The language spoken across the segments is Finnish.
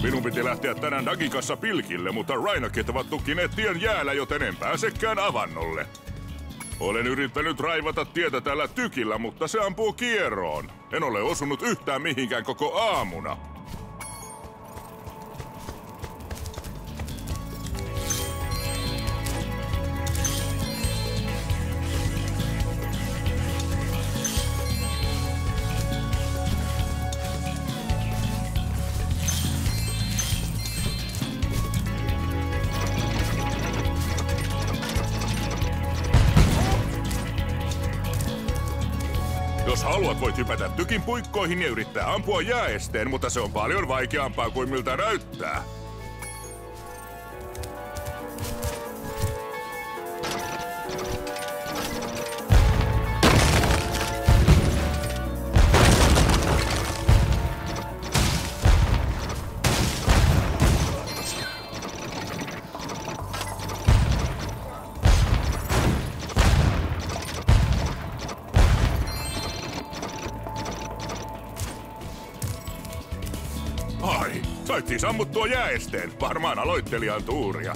Minun piti lähteä tänään Dagin kanssa pilkille, mutta Rhinokit ovat tukkineet tien jäällä, joten en pääsekään avannolle. Olen yrittänyt raivata tietä tällä tykillä, mutta se ampuu kieroon. En ole osunut yhtään mihinkään koko aamuna. Jos haluat, voit hypätä tykin puikkoihin ja yrittää ampua jääesteen, mutta se on paljon vaikeampaa kuin miltä näyttää. Ai, sait siis ammuttua jääesteen. Varmaan aloittelijan tuuria.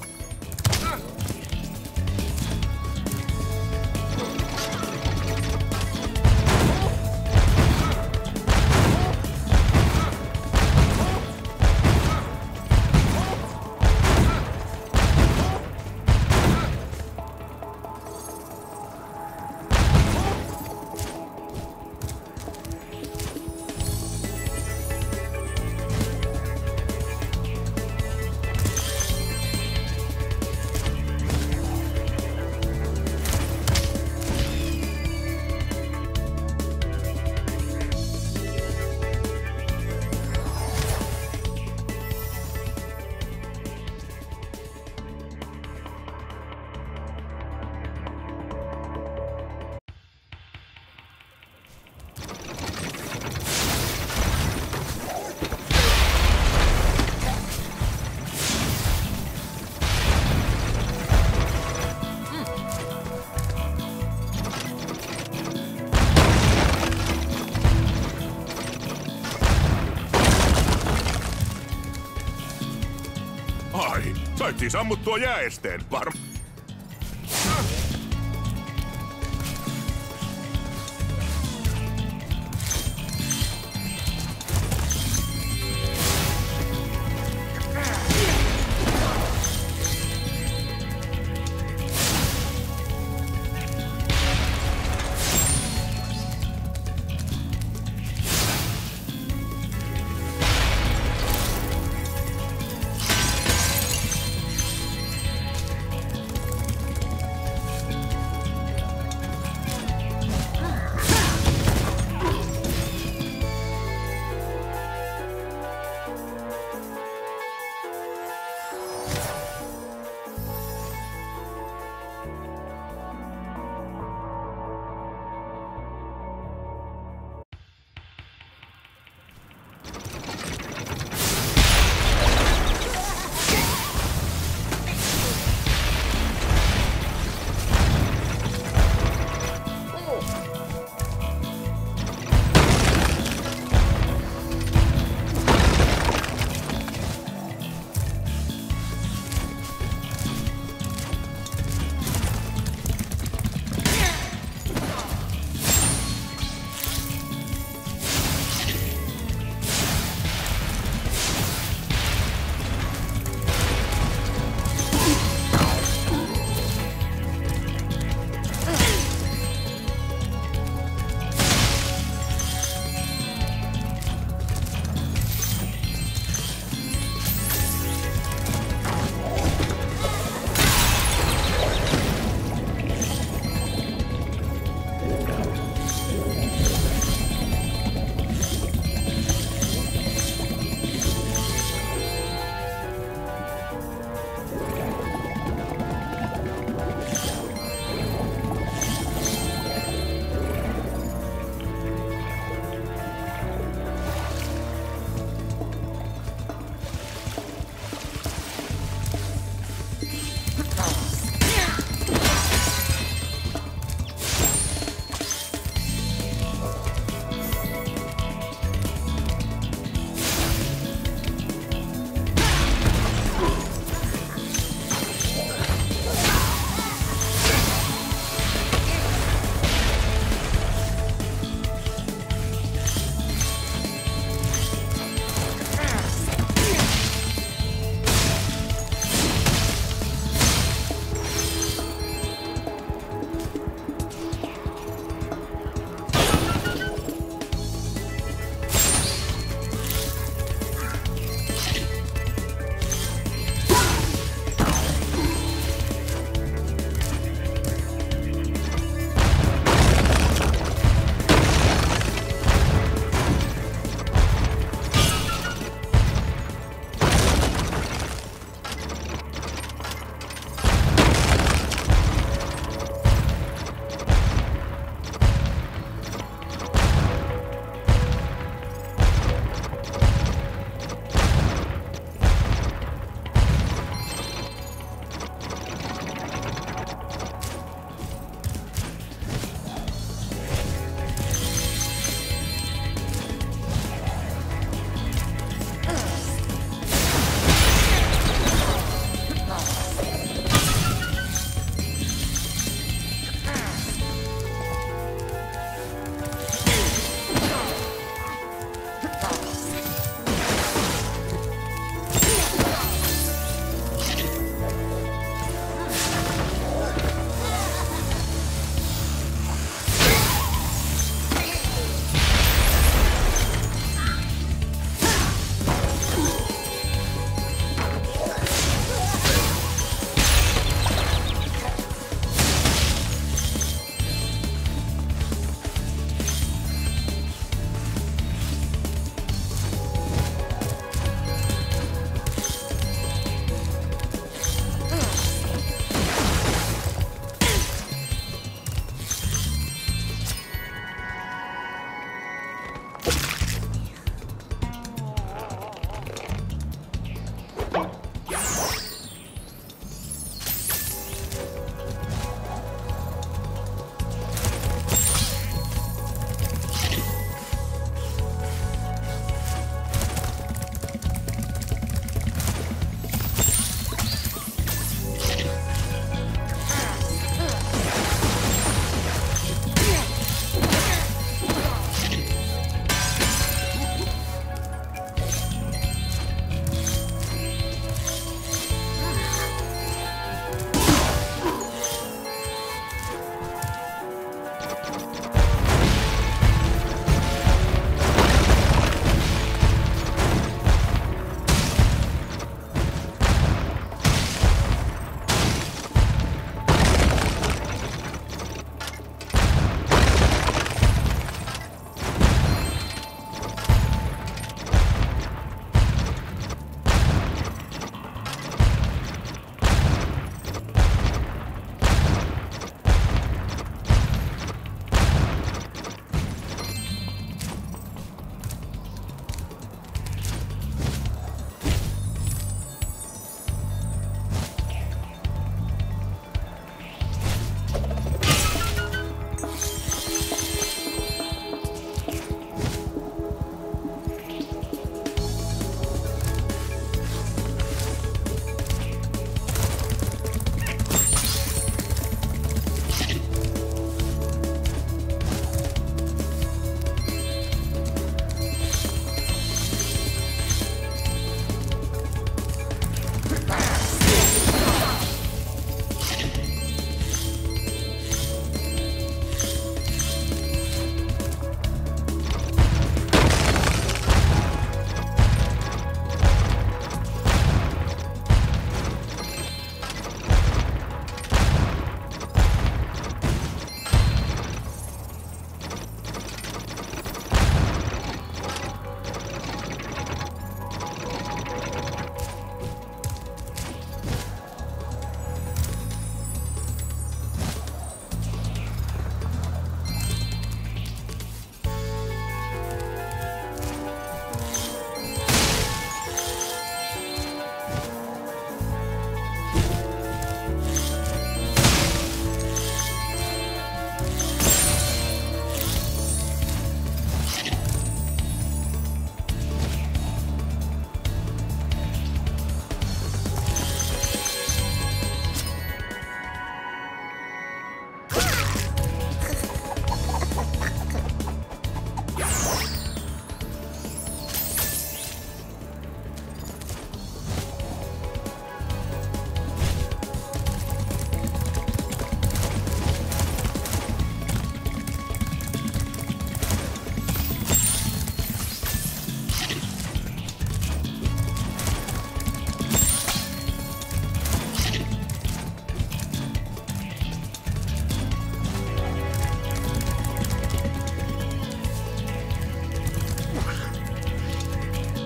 Ai, sait siis ammuttua jääesteen.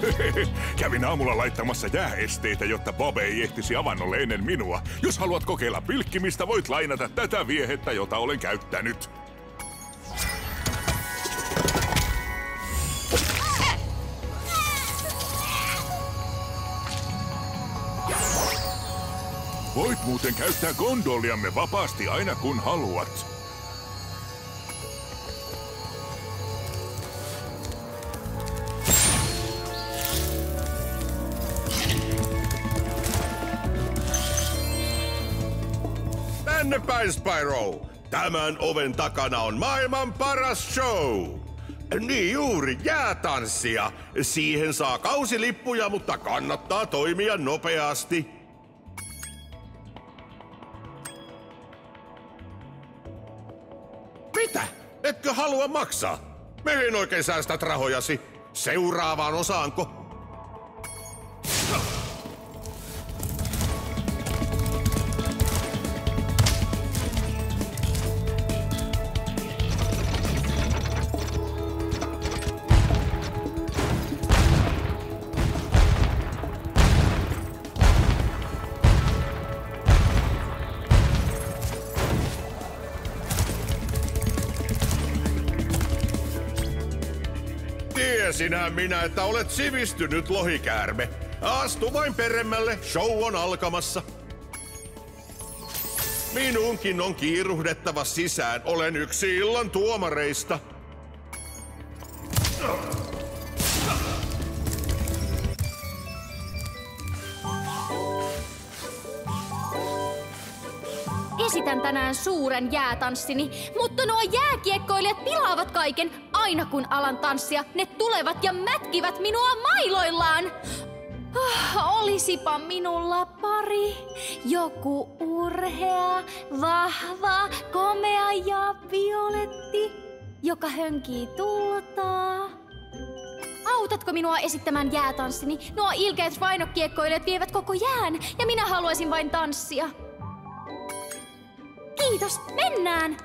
Kävin aamulla laittamassa jääesteitä, jotta Bob ei ehtisi avannolle ennen minua. Jos haluat kokeilla pilkkimistä, voit lainata tätä viehettä, jota olen käyttänyt. Voit muuten käyttää gondoliamme vapaasti aina kun haluat. Tänne päin, Spyro! Tämän oven takana on maailman paras show! Niin juuri, jäätanssia. Siihen saa kausilippuja, mutta kannattaa toimia nopeasti. Mitä? Etkö halua maksaa? Mihin oikein säästät rahojasi? Seuraavaan osaanko? Tiesinhän minä, että olet sivistynyt lohikäärme. Astu vain peremmälle, show on alkamassa. Minunkin on kiiruhdettava sisään, olen yksi illan tuomareista. Esitän tänään suuren jäätanssini, mutta nuo jääkiekkoilijat pilaavat kaiken. Aina kun alan tanssia, ne tulevat ja mätkivät minua mailoillaan. Olisipa minulla pari. Joku urhea, vahva, komea ja violetti, joka hönkii tultaa. Autatko minua esittämään jäätanssini? Nuo ilkeät vainokiekkoilijat vievät koko jään ja minä haluaisin vain tanssia. Kiitos, mennään!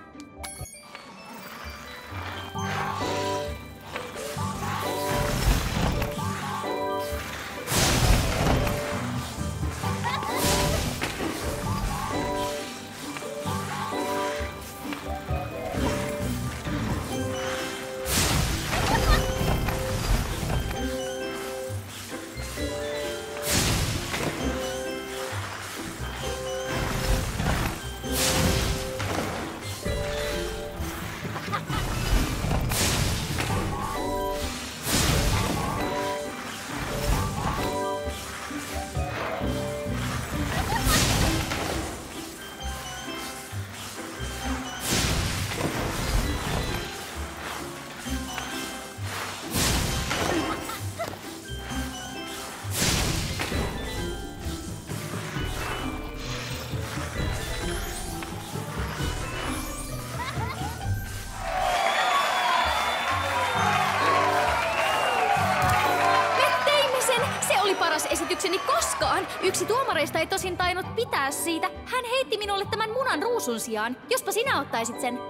Esitykseni koskaan. Yksi tuomareista ei tosin tainnut pitää siitä. Hän heitti minulle tämän munan ruusun sijaan. Jospa sinä ottaisit sen.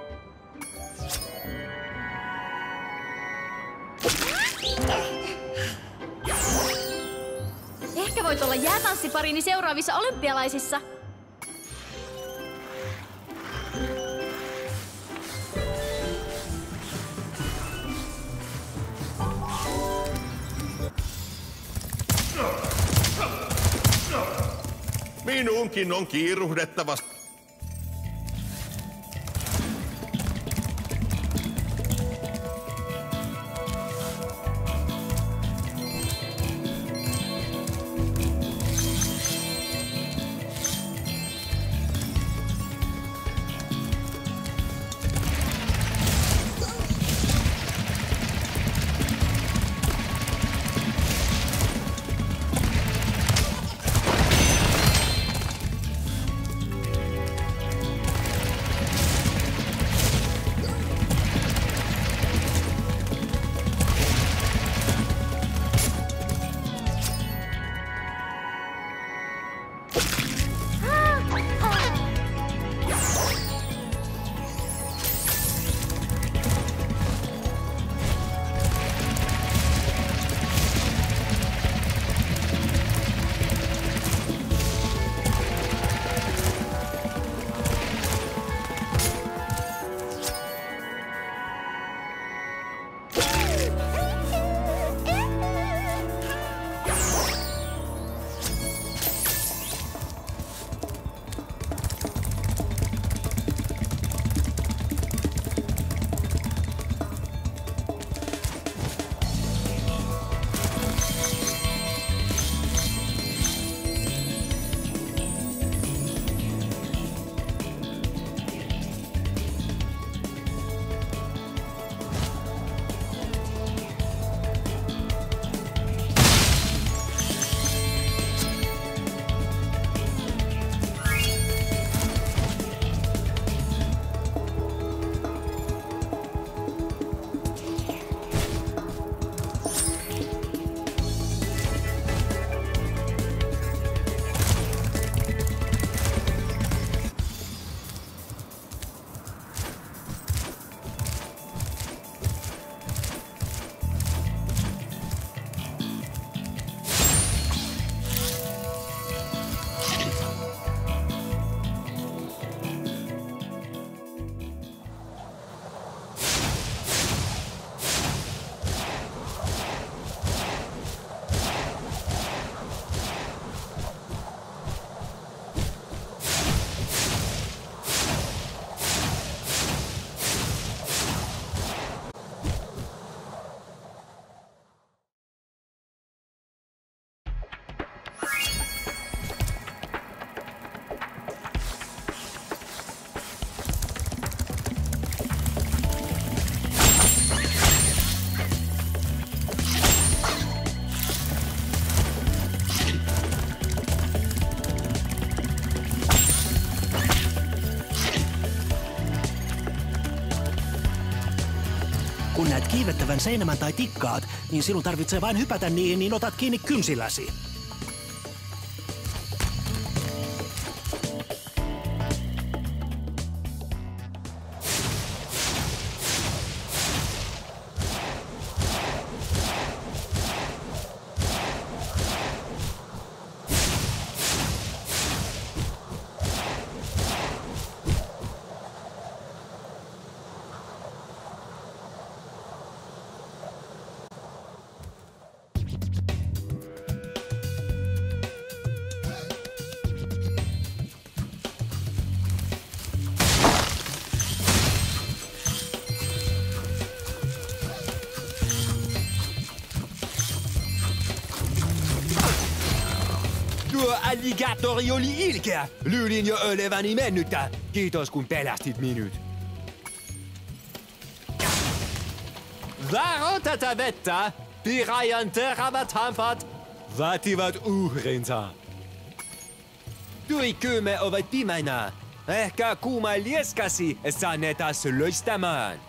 Ehkä voit olla jäätanssiparini seuraavissa olympialaisissa. Minunkin on kiiruhdettava. kiivettävän seinämän tai tikkaat, niin sinun tarvitsee vain hypätä niihin, niin otat kiinni kynsilläsi. Tuo alligaattori oli ilkeä. Luulin jo oleväni mennyttä. Kiitos kun pelastit minut. Varo tätä vettä. Pirajan terävät hampaat vaativat uhrinsa. Tuikkymme ovat pimeänä. Ehkä kuuma lieskasi saa ne taas loistamaan.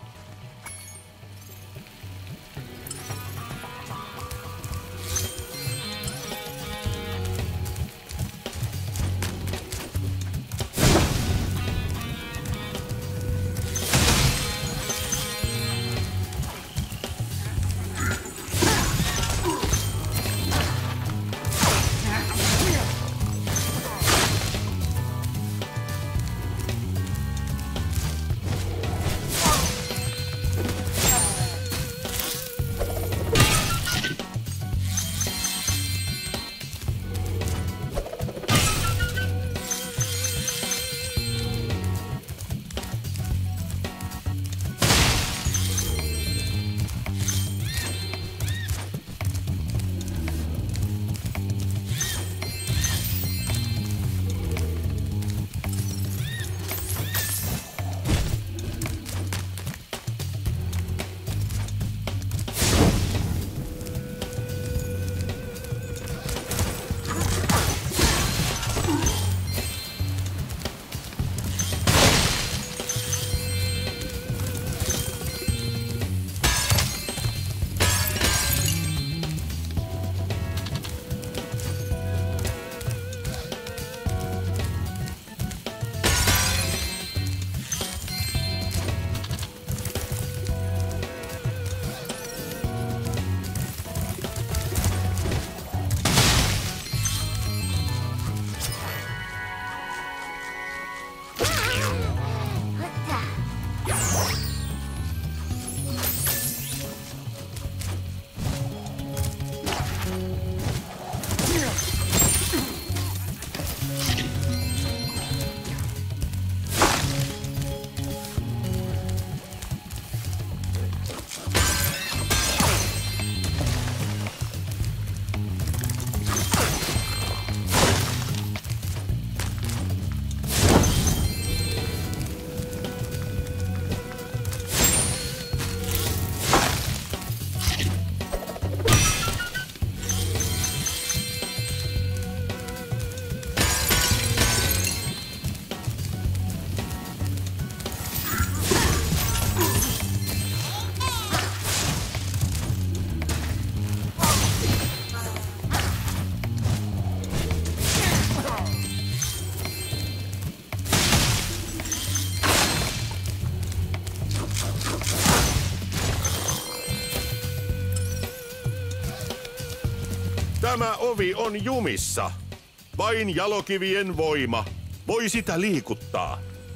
Tämä ovi on jumissa. Vain jalokivien voima voi sitä liikuttaa.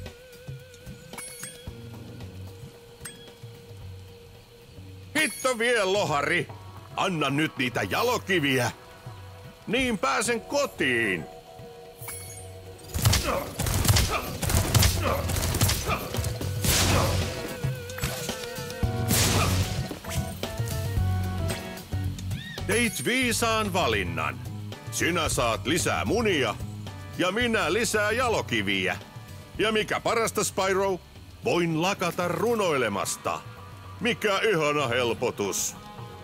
Hitto vie, lohari. Anna nyt niitä jalokiviä. Niin pääsen kotiin. Teit viisaan valinnan. Sinä saat lisää munia ja minä lisää jalokiviä. Ja mikä parasta, Spyro? Voin lakata runoilemasta. Mikä ihana helpotus.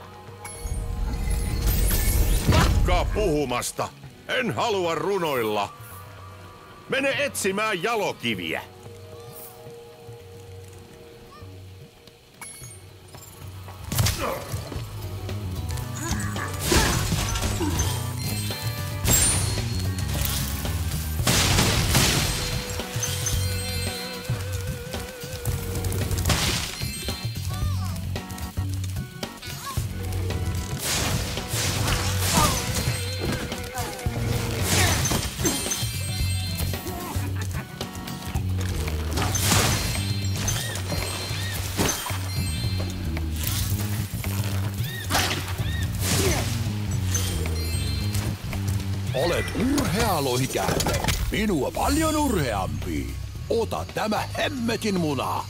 Lakkaa puhumasta. En halua runoilla. Mene etsimään jalokiviä. Olet urhea lohikäärme. Minua paljon urheampi. Ota tämä hemmetin muna.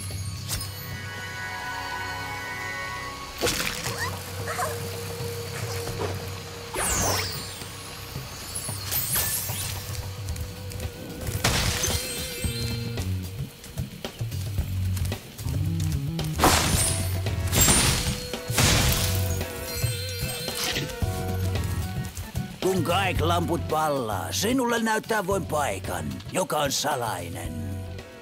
Kun kaik lamput pallaa, sinulle näyttää voin paikan, joka on salainen.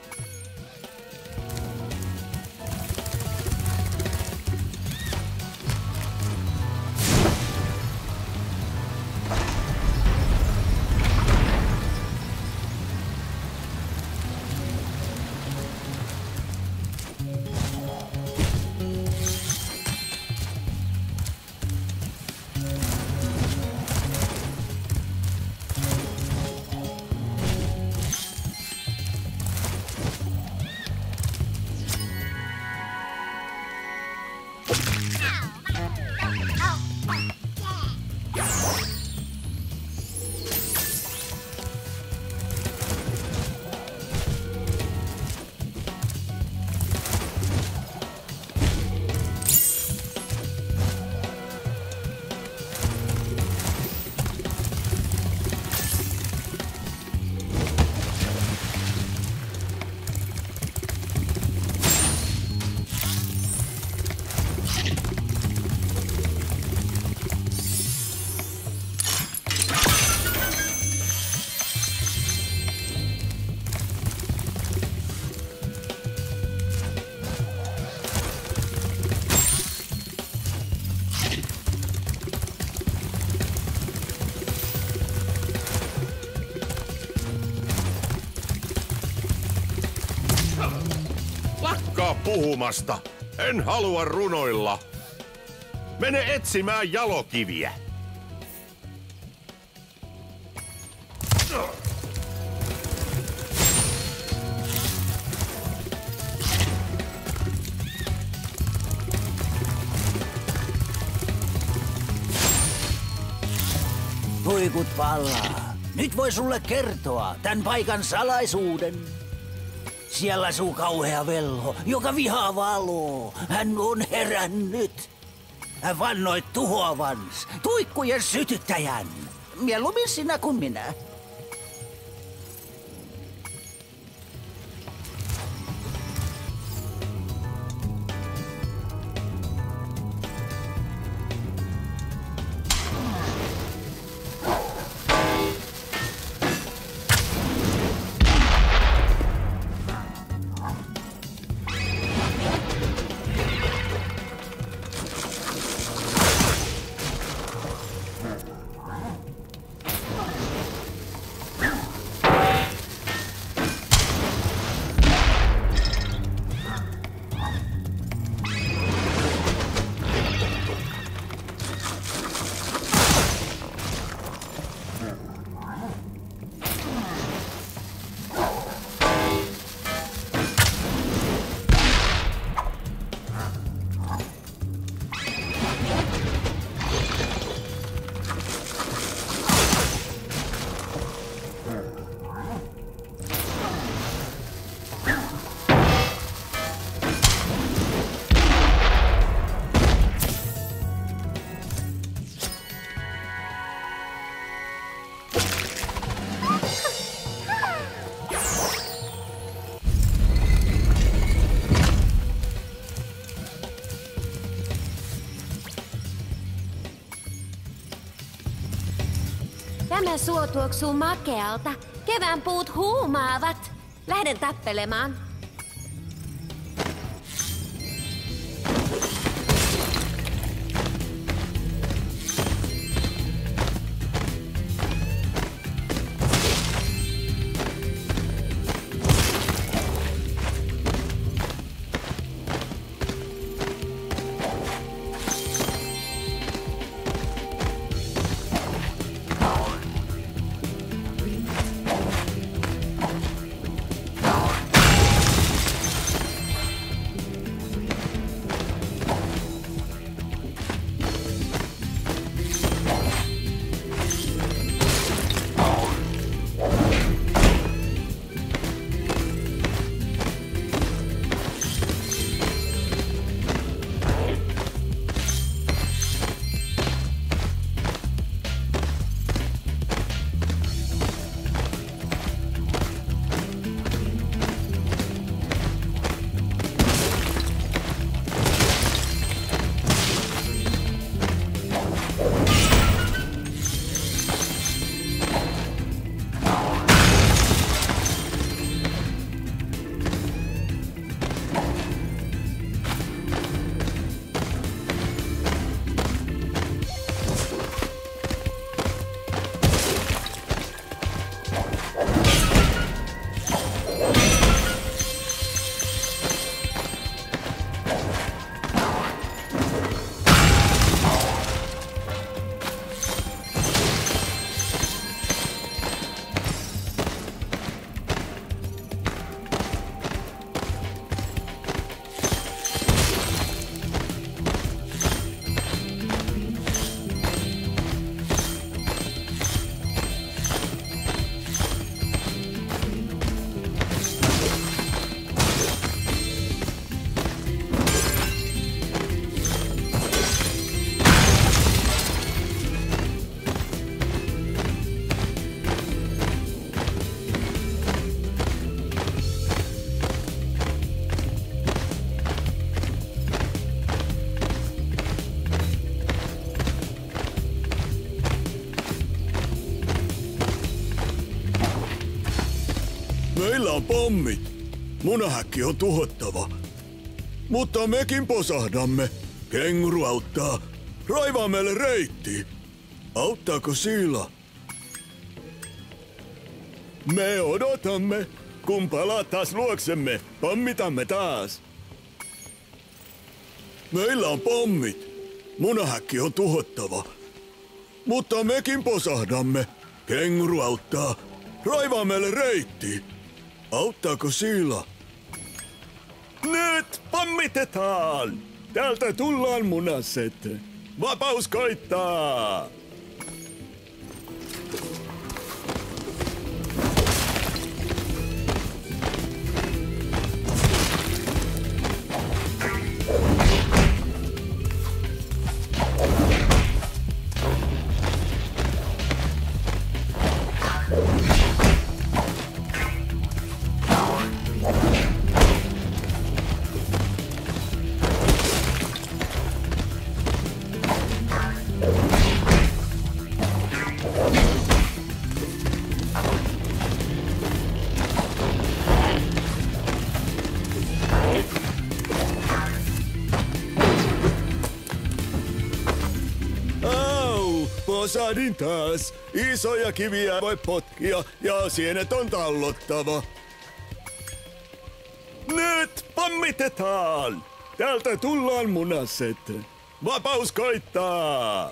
Lakkaa puhumasta. En halua runoilla. Mene etsimään jalokiviä. Tuikut pallaa. Nyt voi sulle kertoa tän paikan salaisuuden. Siellä asuu kauhea velho, joka vihaa valoa. Hän on herännyt. Hän vannoi tuhoavans, tuikkujen sytyttäjän. Mieluummin sinä kuin minä. Tämä suo tuoksuu makealta. Kevään puut huumaavat. Lähden tappelemaan. Meillä on pommit. Munahäkki on tuhottava. Mutta mekin posahdamme. Kenguru auttaa. Raivaa meille reitti. Auttaako Siila? Me odotamme. Kun palaat taas luoksemme, pommitamme taas. Meillä on pommit. Munahäkki on tuhottava. Mutta mekin posahdamme. Kenguru auttaa. Raivaa meille reitti. Auttaako Siila? Nyt pommitetaan! Täältä tullaan munaset. Vapaus koittaa! Posahdin taas. Isoja kiviä voi potkia ja sienet on tallottava. Nyt pommitetaan! Täältä tullaan munaset. Vapaus koittaa!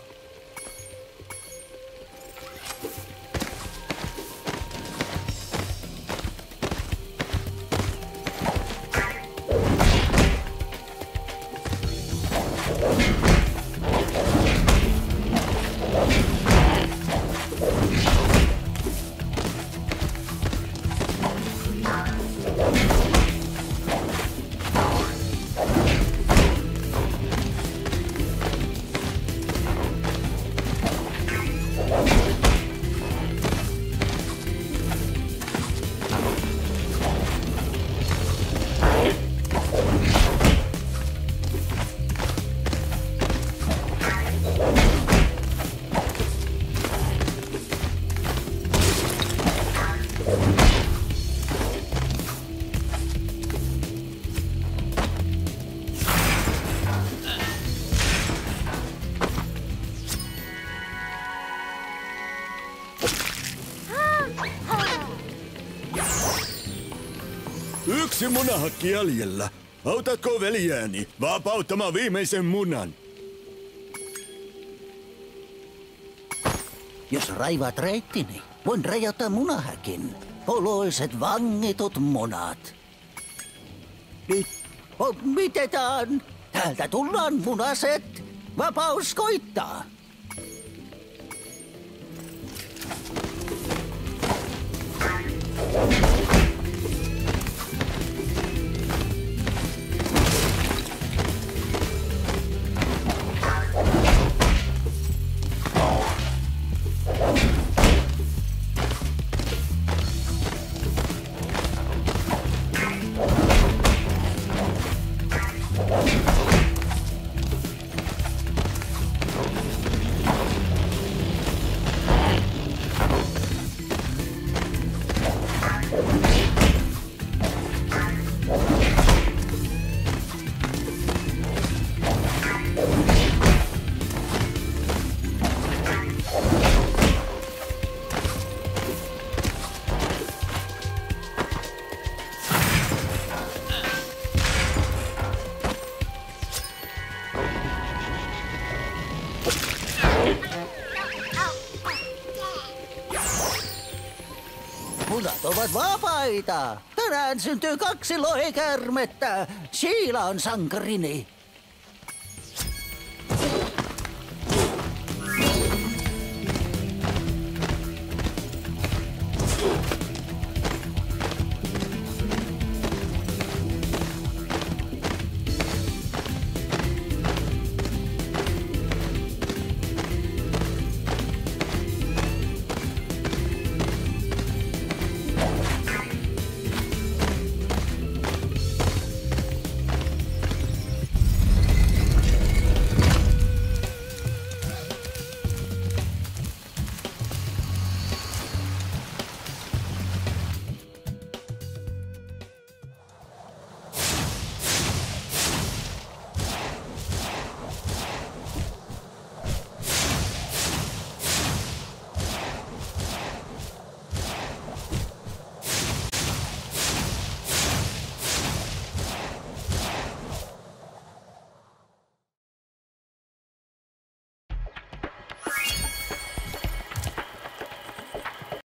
Yksi munahakki jäljellä. Autatko veljääni vapauttamaan viimeisen munan? Jos raivaat reittini, voin rajoittaa munahäkin. Oloiset vangitut munat. Nyt pommitetaan. Täältä tullaan munaset. Vapaus koittaa. Munat ovat vapaita. Tänään syntyy 2 lohikärmettä. Siila on sankarini.